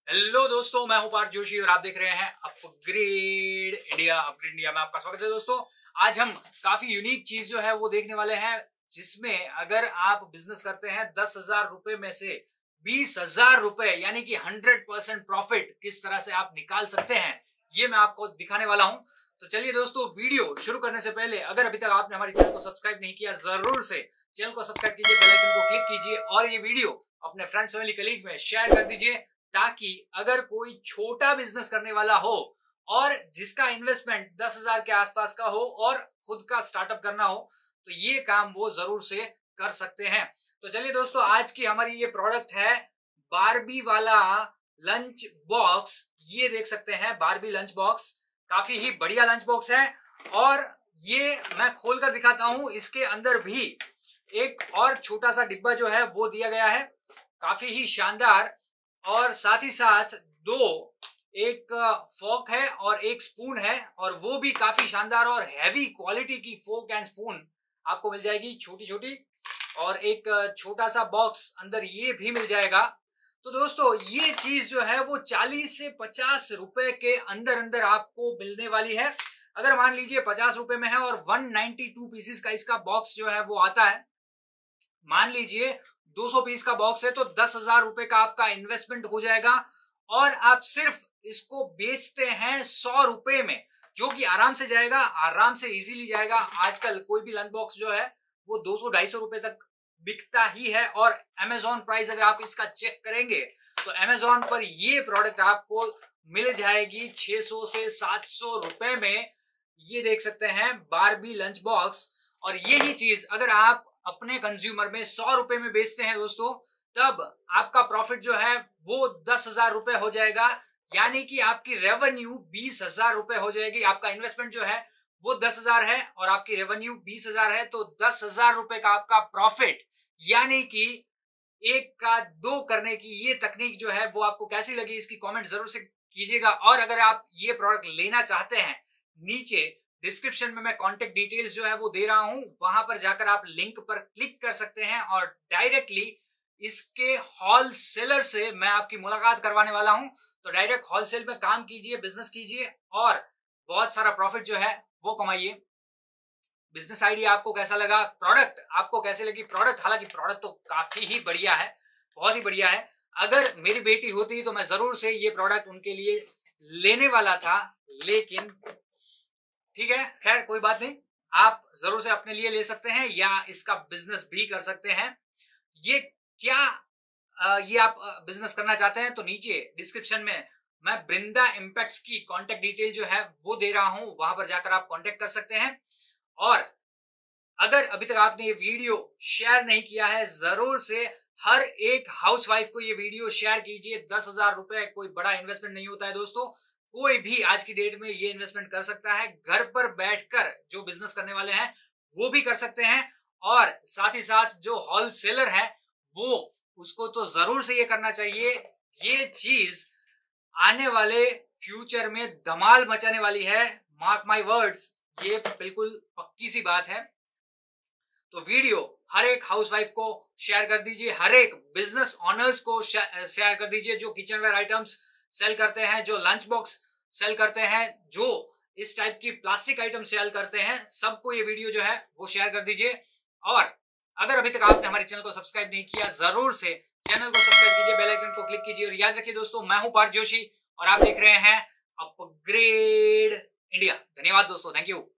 Hello दोस्तों, मैं हूं पार्थ जोशी और आप देख रहे हैं अपग्रेड इंडिया। अपग्रेड इंडिया में आपका स्वागत है। दोस्तों, आज हम काफी यूनिक चीज जो है वो देखने वाले हैं, जिसमें अगर आप बिजनेस करते हैं 10,000 रुपए में से 20,000 रुपए यानी कि 100% प्रॉफिट किस तरह से आप निकाल सकते हैं, ये मैं आपको दिखाने वाला हूं। तो चलिए दोस्तों, वीडियो शुरू करने से पहले अगर अभी तक आपने हमारे चैनल को सब्सक्राइब नहीं किया, जरूर से चैनल को सब्सक्राइब कीजिए, बेल आइकन को क्लिक कीजिए और ये वीडियो अपने फ्रेंड्स, फैमिली, कलीग में शेयर कर दीजिए, ताकि अगर कोई छोटा बिजनेस करने वाला हो और जिसका इन्वेस्टमेंट 10,000 के आसपास का हो और खुद का स्टार्टअप करना हो, तो ये काम वो जरूर से कर सकते हैं। तो चलिए दोस्तों, आज की हमारी ये प्रोडक्ट है बारबी वाला लंच बॉक्स। ये देख सकते हैं बारबी लंच बॉक्स, काफी ही बढ़िया लंच बॉक्स है और ये मैं खोलकर दिखाता हूं। इसके अंदर भी एक और छोटा सा डिब्बा जो है वो दिया गया है, काफी ही शानदार। और साथ ही साथ एक फोक है और एक स्पून है, और वो भी काफी शानदार और हैवी क्वालिटी की फोक एंड स्पून आपको मिल जाएगी, छोटी छोटी। और एक छोटा सा बॉक्स अंदर ये भी मिल जाएगा। तो दोस्तों, ये चीज जो है वो 40 से 50 रुपए के अंदर अंदर आपको मिलने वाली है। अगर मान लीजिए 50 रुपए में है और 192 पीसेस का इसका बॉक्स जो है वो आता है, मान लीजिए 200 पीस का बॉक्स है, तो 10,000 रुपए का आपका इन्वेस्टमेंट हो जाएगा और आप सिर्फ इसको बेचते हैं 100 रुपए में, जो कि आराम से जाएगा, आराम से इजीली जाएगा। आजकल कोई भी लंच बॉक्स जो है वो 200-250 रुपए तक बिकता ही है। और अमेजॉन प्राइस अगर आप इसका चेक करेंगे तो अमेजॉन पर ये प्रोडक्ट आपको मिल जाएगी 600 से 700 रुपए में। ये देख सकते हैं बारबी लंच बॉक्स। और यही चीज अगर आप अपने कंज्यूमर में 100 रुपए में बेचते हैं दोस्तों, तब आपका प्रॉफिट जो है वो 10,000 रुपए हो जाएगा, यानी कि आपकी रेवेन्यू 20,000 रुपए हो जाएगी। आपका इन्वेस्टमेंट जो है वो 10,000 है और आपकी रेवेन्यू 20,000 है, तो 10,000 रुपए का आपका प्रॉफिट। यानी कि एक का दो करने की ये तकनीक जो है वो आपको कैसी लगी, इसकी कमेंट जरूर से कीजिएगा। और अगर आप ये प्रोडक्ट लेना चाहते हैं, नीचे डिस्क्रिप्शन में मैं कांटेक्ट डिटेल्स जो है वो दे रहा हूं, वहां पर जाकर आप लिंक पर क्लिक कर सकते हैं और डायरेक्टली इसके होलसेलर से मैं आपकी मुलाकात करवाने वाला हूं। तो डायरेक्ट होलसेल में काम कीजिए, बिजनेस कीजिए और बहुत सारा प्रॉफिट जो है वो कमाइए। बिजनेस आइडिया आपको कैसा लगा, प्रोडक्ट आपको कैसे लगी? प्रोडक्ट, हालांकि प्रोडक्ट तो काफी ही बढ़िया है, बहुत ही बढ़िया है। अगर मेरी बेटी होती तो मैं जरूर से ये प्रोडक्ट उनके लिए लेने वाला था, लेकिन ठीक है, खैर कोई बात नहीं। आप जरूर से अपने लिए ले सकते हैं या इसका बिजनेस भी कर सकते हैं। ये क्या ये आप बिजनेस करना चाहते हैं तो नीचे डिस्क्रिप्शन में मैं बृंदा इम्पैक्ट्स की कांटेक्ट डिटेल जो है वो दे रहा हूं, वहां पर जाकर आप कांटेक्ट कर सकते हैं। और अगर अभी तक आपने ये वीडियो शेयर नहीं किया है, जरूर से हर एक हाउसवाइफ को ये वीडियो शेयर कीजिए। 10,000 रुपए कोई बड़ा इन्वेस्टमेंट नहीं होता है दोस्तों, कोई भी आज की डेट में ये इन्वेस्टमेंट कर सकता है। घर पर बैठकर जो बिजनेस करने वाले हैं वो भी कर सकते हैं, और साथ ही साथ जो होलसेलर है वो उसको तो जरूर से ये करना चाहिए। ये चीज आने वाले फ्यूचर में धमाल मचाने वाली है, मार्क माय वर्ड्स, ये बिल्कुल पक्की सी बात है। तो वीडियो हर एक हाउसवाइफ को शेयर कर दीजिए, हर एक बिजनेस ऑनर्स को शेयर कर दीजिए, जो किचनवेयर आइटम्स सेल करते हैं, जो लंच बॉक्स सेल करते हैं, जो इस टाइप की प्लास्टिक आइटम सेल करते हैं, सबको ये वीडियो जो है वो शेयर कर दीजिए। और अगर अभी तक आपने हमारे चैनल को सब्सक्राइब नहीं किया, जरूर से चैनल को सब्सक्राइब कीजिए, बेल आइकन को क्लिक कीजिए। और याद रखिए दोस्तों, मैं हूं पार्थ जोशी और आप देख रहे हैं अपग्रेड इंडिया। धन्यवाद दोस्तों, थैंक यू।